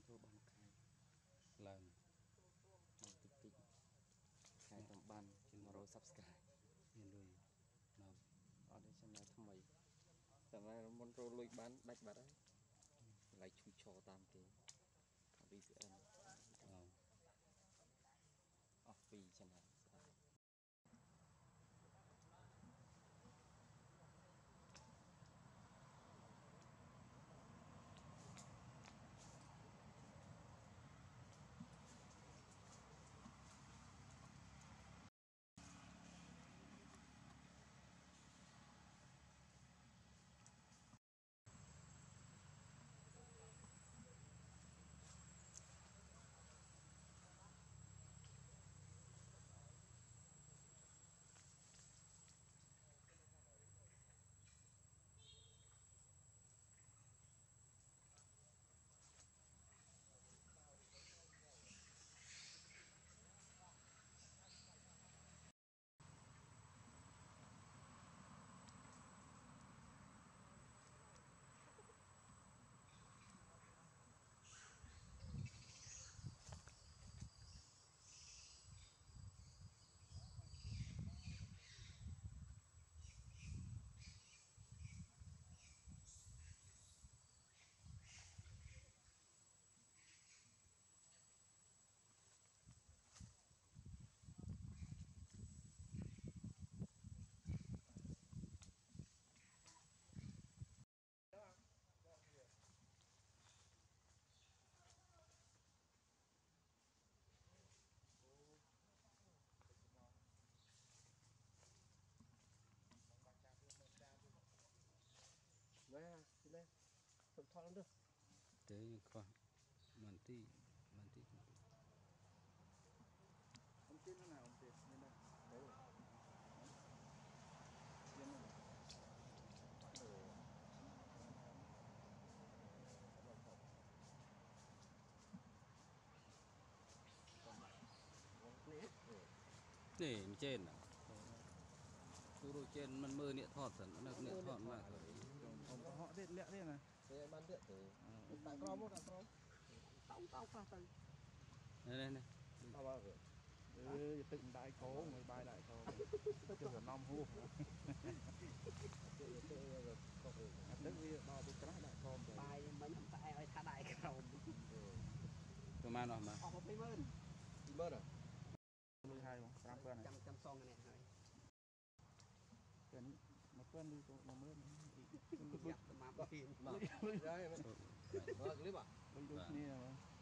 thua bằng khai lần bằng tích tích khai tầm ban mà rồi subscribe nhìn đuôi nào ở đây xem là thằng mày tầm này món rồi lùi bán đạch bát đấy lại chui cho tam cái vì sự ăn vì chẳng hạn Nè, đi lên. Thật thoát được. thế khoa mình tí Ông tin nó nào ông tin lên đây. Đấy rồi. Lên đây. để trên à tu đôi trên mình mơ niệm thọt sẵn nó niệm thọt mà Ông có họ điện lẹ thế này. thế ban điện thì tại crom không tao pha từ này tao bao rồi Tự đại cố người bài đại cố chưa phải nom hú tức vì đo bị cái đại cố rồi bài mình không phải ai tha đại crom cơ mà nó mà một tí mơn à lui hai không tam cân này trăm son này này cái mà cân đi mà mới nhập mà tiền lui clip à lui nè